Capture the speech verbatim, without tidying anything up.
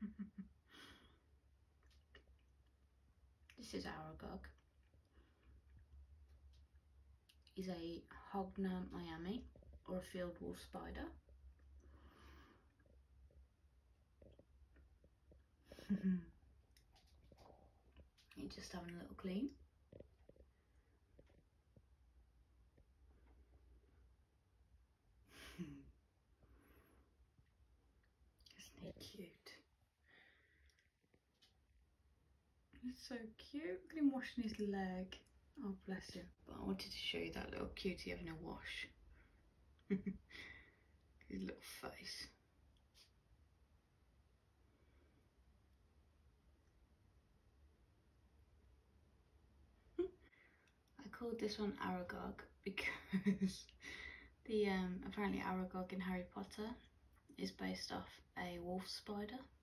This is Aragog. Is a Hogna Miami or a field wolf spider. You're just having a little clean. Isn't he cute? He's so cute. Look at him washing his leg. Oh, bless him. But I wanted to show you that little cutie having a wash. His little face. I called this one Aragog because the um, apparently Aragog in Harry Potter is based off a wolf spider.